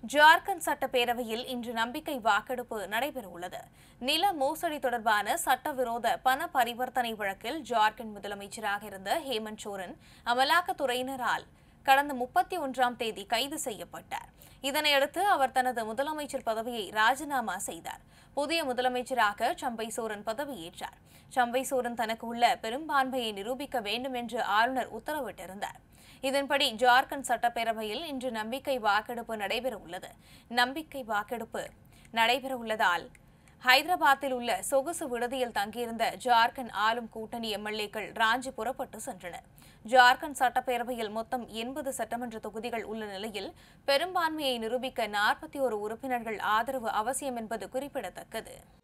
ஜார்க்கண்ட் சட்டப்பேரவையில் இன்று நம்பிக்கை வாக்கெடுப்பு நடைபெறவுள்ளது. நில மோசடி தொடர்பான சட்டவிரோத பண பரிவர்த்தனை வழக்கில் ஜார்க்கண்ட் முதலமைச்சராக இருந்த ஹேமந்த் சோரன் அமலாக்கத்துறையினரால் கடந்த 31ஆம் தேதி கைது செய்யப்பட்டார். இதனையடுத்து அவர் தனது முதலமைச்சர் பதவியை ராஜினாமா செய்தார். புதிய முதலமைச்சராக சம்பை சோரன் பதவியேற்றார். சம்பை சோரன் தனக்கு உள்ள பெரும்பான்மையை நிரூபிக்க வேண்டும் என்று ஆளுநர் உத்தரவிட்டிருந்தார். இதன்படி ஜார்க்கண்ட் சட்டப்பேரவையில் இன்று நம்பிக்கை வாக்கெடுப்பு நடைபெறவுள்ளது. நம்பிக்கை வாக்கெடுப்பு நடைபெறவுள்ளதால் ஹைதராபாத்தில் உள்ள சொகுசு விடுதியில் தங்கியிருந்த ஜார்க்கண்ட் ஆளும் கூட்டணி எம்எல்ஏக்கள் ராஞ்சி புறப்பட்டு சென்றனர். ஜார்க்கண்ட் சட்டப்பேரவையில் மொத்தம் 80 சட்டமன்ற தொகுதிகள் உள்ள நிலையில் பெரும்பான்மையை நிரூபிக்க 41 உறுப்பினர்கள் ஆதரவு அவசியம் என்பது குறிப்பிடத்தக்கது.